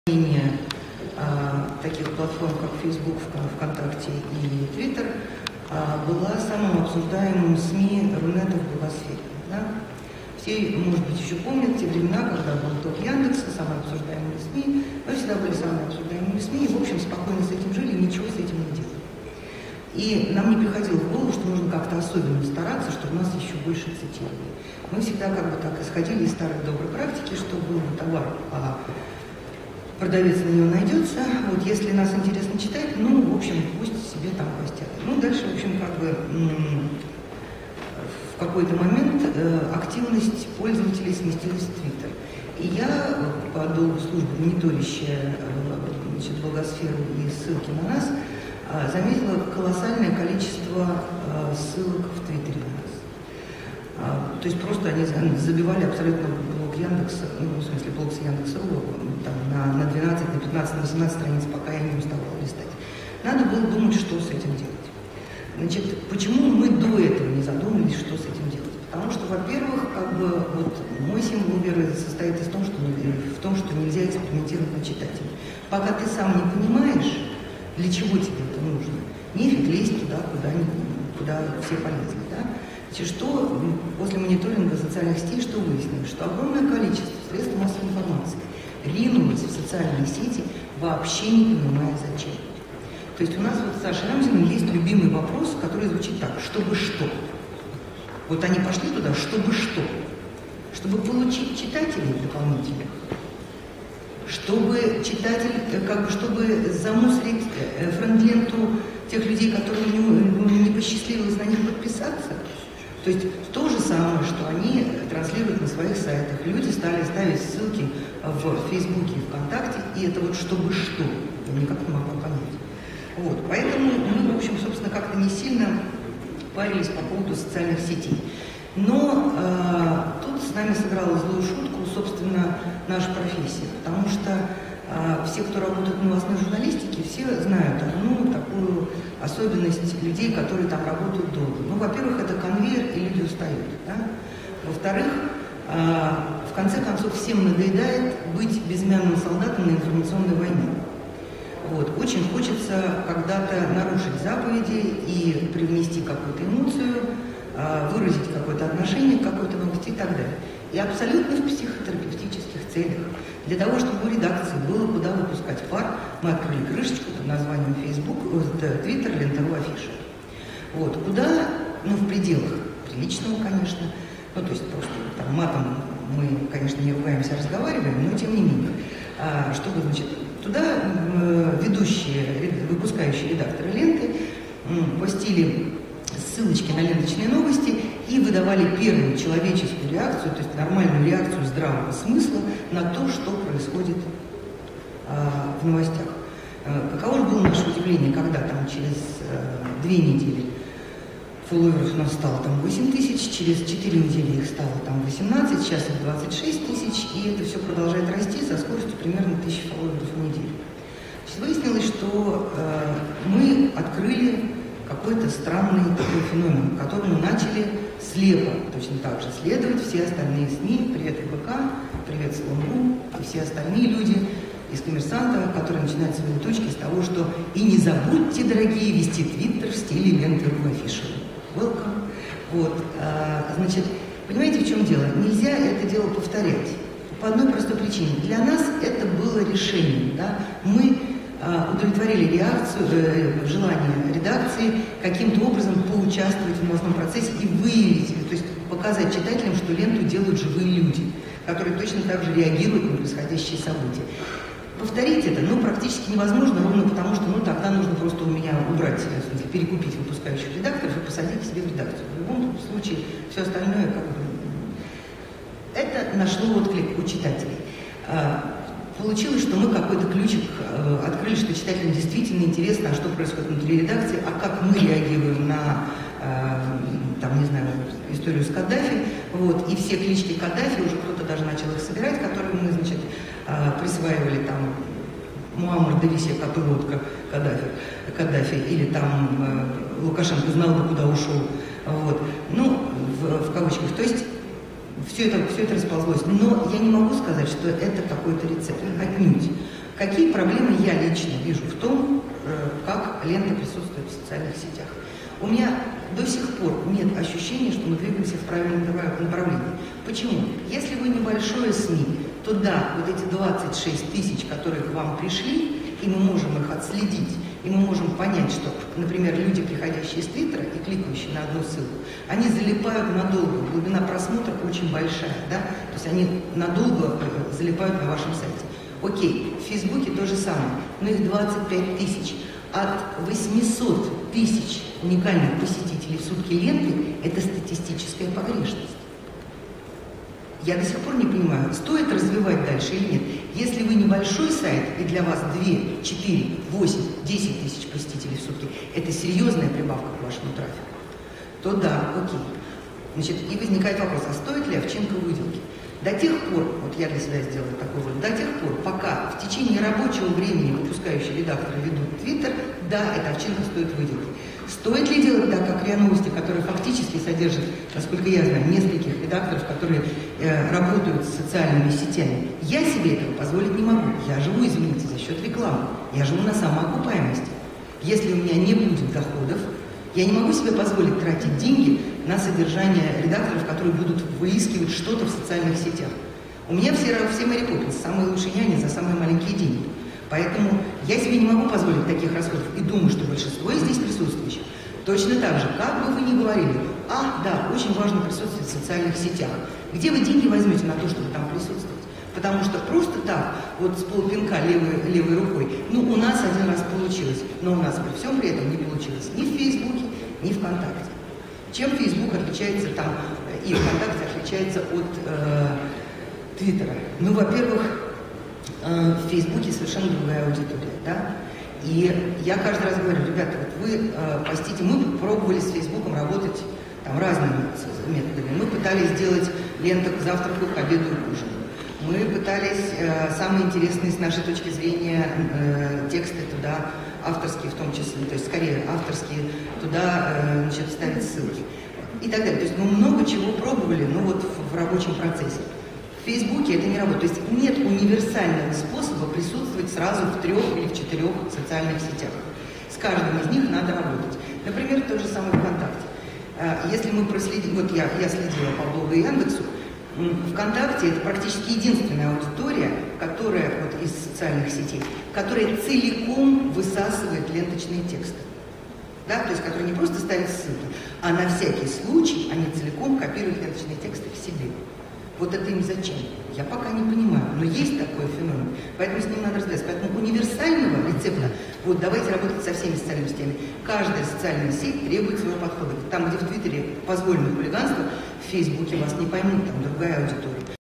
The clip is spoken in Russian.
таких платформ, как Facebook, ВКонтакте и Twitter, была самым обсуждаемым СМИ Рунета в блогосфере. Да? Все, может быть, еще помнят те времена, когда был топ Яндекса, самые обсуждаемые СМИ. Мы всегда были самыми обсуждаемыми СМИ, и, в общем, спокойно с этим жили и ничего с этим не делали. И нам не приходило в голову, что нужно как-то особенно стараться, чтобы нас еще больше цитировали. Мы всегда как бы так исходили из старой доброй практики, что был товар, а продавец на него найдется. Вот если нас интересно читать, ну, в общем, пусть себе там гостят. Ну, дальше, в общем, как бы в какой-то момент активность пользователей сместилась в Твиттер. И я, по долгу службы, мониторящая блогосферу и ссылки на нас, заметила колоссальное количество ссылок в Твиттере на нас. То есть просто они забивали абсолютно блог Яндекса, ну, в смысле блог с Яндекс.ру, там, на 12, на 15, на 18 страниц, пока я не уставала листать. Надо было думать, что с этим делать. Значит, почему мы до этого не задумались, что с этим делать? Потому что, во-первых, как бы, вот мой символ веры состоит в том, что нельзя экспериментировать на читателе. Пока ты сам не понимаешь, для чего тебе это нужно, нефиг лезть туда, куда все полезли. Да? Значит, что после мониторинга социальных сетей, что выяснилось? Что огромное количество средств массовой информации ринулось в социальные сети, вообще не понимая, зачем. То есть у нас вот с Сашей Рамзиным есть любимый вопрос, который звучит так: чтобы что? Вот они пошли туда, чтобы что? Чтобы получить читателей дополнительных, чтобы читатель, как бы, чтобы замусорить френд-ленту тех людей, которым не посчастливилось на них подписаться. То есть то же самое, что они транслируют на своих сайтах. Люди стали ставить ссылки в Фейсбуке и ВКонтакте, и это вот чтобы что? Я никак не могу понять. Вот, поэтому мы, в общем, собственно, как-то не сильно парились по поводу социальных сетей. Но тут с нами сыграла злую шутку, собственно, наша профессия. Потому что все, кто работает в новостной журналистике, все знают одну такую особенность людей, которые там работают долго. Ну, во-первых, это конвейер, и люди устают. Да? Во-вторых, в конце концов, всем надоедает быть безымянным солдатом на информационной войне. Вот. Очень хочется когда-то нарушить заповеди и привнести какую-то эмоцию, выразить какое-то отношение к какой-то новости и так далее. И абсолютно в психотерапевтических целях. Для того, чтобы у редакции было куда выпускать пар, мы открыли крышечку под названием Facebook, Twitter, Лентеру, Афиша. Вот. Куда, ну, в пределах приличного, конечно, ну, то есть просто там матом мы, конечно, не ругаемся, а разговариваем, но тем не менее. Чтобы, значит, туда ведущие, выпускающие редакторы ленты постили ссылочки на ленточные новости и выдавали первую человеческую реакцию, то есть нормальную реакцию здравого смысла на то, что происходит в новостях. Каково же было наше удивление, когда там через 2 недели фолловеров у нас стало там 8 тысяч, через 4 недели их стало там 18, сейчас их 26 тысяч, и это все продолжает расти со скоростью примерно 1000 фолловеров в неделю. Значит, выяснилось, что мы открыли какой-то странный такой феномен, которому начали слепо, точно так же, следовать все остальные СМИ, привет РБК, привет Слон.ру и все остальные люди из «Коммерсанта», которые начинают свои точки с того, что «и не забудьте, дорогие, вести Твиттер в стиле Лентеру Афиша». Welcome. Вот, значит, понимаете, в чем дело? Нельзя это дело повторять. По одной простой причине. Для нас это было решением. Да? Мы удовлетворили желание редакции каким-то образом поучаствовать в новостном процессе и выявить, то есть показать читателям, что ленту делают живые люди, которые точно так же реагируют на происходящие события. Повторить это, ну, практически невозможно, ровно потому что, ну, тогда нужно просто у меня убрать, в смысле, перекупить выпускающих редакторов и посадить к себе в редакцию. В любом случае, все остальное, как бы, это нашло отклик у читателей. Получилось, что мы какой-то ключик открыли, что читателям действительно интересно, а что происходит внутри редакции, а как мы реагируем на, там, не знаю, историю с Каддафи. Вот, и все клички Каддафи, уже кто-то даже начал их собирать, которые мы, значит, присваивали там Муаммар Дависе, Катулотка Каддафи, или там Лукашенко знал бы, куда ушел. Вот. Ну, в кавычках. То есть все это расползлось. Но я не могу сказать, что это какой-то рецепт. Отнюдь. Какие проблемы я лично вижу в том, как лента присутствует в социальных сетях? У меня до сих пор нет ощущения, что мы двигаемся в правильном направлении. Почему? Если вы небольшое СМИ, то да, вот эти 26 тысяч, которые к вам пришли, и мы можем их отследить, и мы можем понять, что, например, люди, приходящие из Твиттера и кликающие на одну ссылку, они залипают надолго, глубина просмотра очень большая, да? То есть они надолго залипают на вашем сайте. Окей, в Фейсбуке то же самое, но их 25 тысяч. От 800 тысяч уникальных посетителей в сутки ленты – это статистическая погрешность. Я до сих пор не понимаю, стоит развивать дальше или нет. Если вы небольшой сайт, и для вас 2, 4, 8, 10 тысяч посетителей в сутки – это серьезная прибавка к вашему трафику, то да, окей. Значит, и возникает вопрос, а стоит ли Овчинка выделки? До тех пор, вот я для себя сделала такой вывод, до тех пор, пока в течение рабочего времени выпускающие редакторы ведут Твиттер, да, эта Овчинка стоит выделки. Стоит ли делать так, как РИА Новости, которые фактически содержат, насколько я знаю, нескольких редакторов, которые работают с социальными сетями? Я себе этого позволить не могу. Я живу, извините, за счет рекламы. Я живу на самоокупаемости. Если у меня не будет доходов, я не могу себе позволить тратить деньги на содержание редакторов, которые будут выискивать что-то в социальных сетях. У меня все Мэри Поппинс, самые лучшие няни за самые маленькие деньги. Поэтому я себе не могу позволить таких расходов. И думаю, что большинство из здесь присутствующих точно так же, как бы вы ни говорили, да, очень важно присутствовать в социальных сетях. Где вы деньги возьмете на то, чтобы там присутствовать? Потому что просто так, вот с полпинка левой рукой, у нас один раз получилось, но у нас при всем при этом не получилось ни в Фейсбуке, ни ВКонтакте. Чем Фейсбук отличается там, и ВКонтакте отличается от Твиттера? Во-первых, в Фейсбуке совершенно другая аудитория, да? И я каждый раз говорю, ребята, вот вы постите, мы пробовали с Фейсбуком работать там разными методами. Мы пытались сделать ленту к завтраку, к обеду и к ужину. Мы пытались самые интересные с нашей точки зрения тексты туда, авторские в том числе, то есть скорее авторские, туда ставить ссылки и так далее. То есть мы много чего пробовали, в рабочем процессе. В Фейсбуке это не работает. То есть нет универсального способа присутствовать сразу в 3 или в 4 социальных сетях. С каждым из них надо работать. Например, тот же самый ВКонтакте. Если мы проследим, вот я следила по блогу и Яндексу, ВКонтакте это практически единственная аудитория, которая вот из социальных сетей, которая целиком высасывает ленточные тексты. Да? То есть, которые не просто ставят ссылки, а на всякий случай они целиком копируют ленточные тексты к себе. Вот это им зачем? Я пока не понимаю, но есть такой феномен, поэтому с ним надо разбираться. Поэтому универсального рецепта, вот давайте работать со всеми социальными сетями. Каждая социальная сеть требует своего подхода. Там, где в Твиттере позволено хулиганство, в Фейсбуке вас не поймут, там другая аудитория.